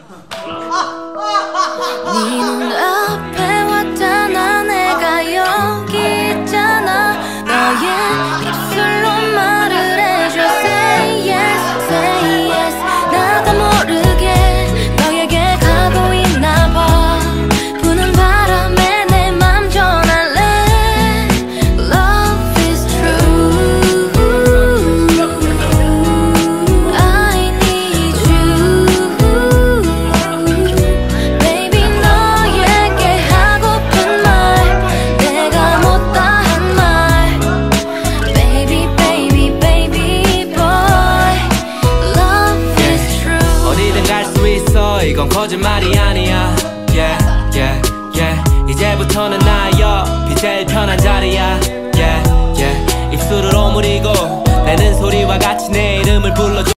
네 눈앞에 왔잖아. 내가 여기 있잖아. 너의 입술로 말을 해줘. Say yes, say yes. 나도 모르게 너에게 가고 있나봐. 부는 바람에 내 맘 전할래. Love is true. I need you. Baby 너에게 하고픈 말 내가 못다 한 말. Baby baby baby boy. Love is true. 어디든 갈 수 있어. 이건 거짓말이 아니야. Yeah yeah yeah. 이제부터는 나의 옆이 제일 편한 자리야. Yeah yeah. 입술을 오므리고 내는 소리와 같이 내 이름을 불러줘.